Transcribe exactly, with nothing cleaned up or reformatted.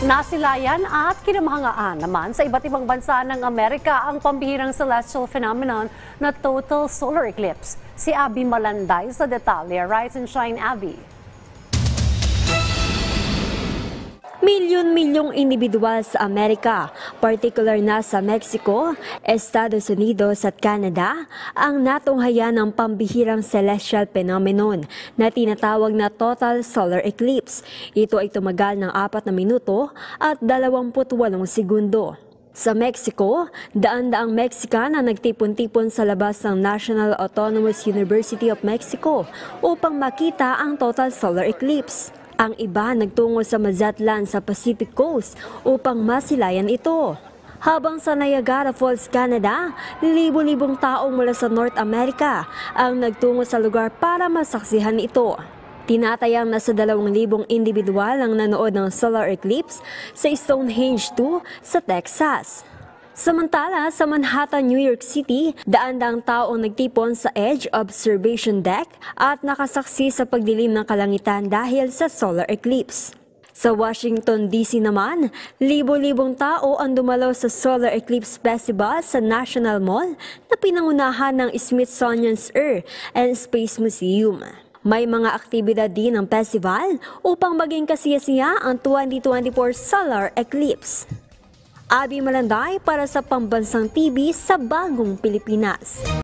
Nasilayan at kinamahangaan naman sa iba't ibang bansa ng Amerika ang pambihirang celestial phenomenon na total solar eclipse. Si Abby Malanday sa detalye. Rise and shine, Abby. Milyon-milyong individual sa Amerika, partikular na sa Mexico, Estados Unidos at Canada, ang natunghayan ng pambihirang celestial phenomenon na tinatawag na total solar eclipse. Ito ay tumagal ng apat na minuto at dalawamput walong segundo. Sa Mexico, daan-daang Mexican ang nagtipon-tipon sa labas ng National Autonomous University of Mexico upang makita ang total solar eclipse. Ang iba nagtungo sa Mazatlan sa Pacific Coast upang masilayan ito. Habang sa Niagara Falls, Canada, libo-libong tao mula sa North America ang nagtungo sa lugar para masaksihan ito. Tinatayang nasa dalawang libong individual ang nanood ng solar eclipse sa Stonehenge two sa Texas. Samantala, sa Manhattan, New York City, daan-daang tao ang nagtipon sa Edge Observation Deck at nakasaksi sa pagdilim ng kalangitan dahil sa solar eclipse. Sa Washington, D C naman, libo-libong tao ang dumalo sa Solar Eclipse Festival sa National Mall na pinangunahan ng Smithsonian's Earth and Space Museum. May mga aktibidad din ng festival upang maging kasiyasiya ang twenty twenty-four solar eclipse. Abby Malanday para sa Pambansang T V sa Bagong Pilipinas.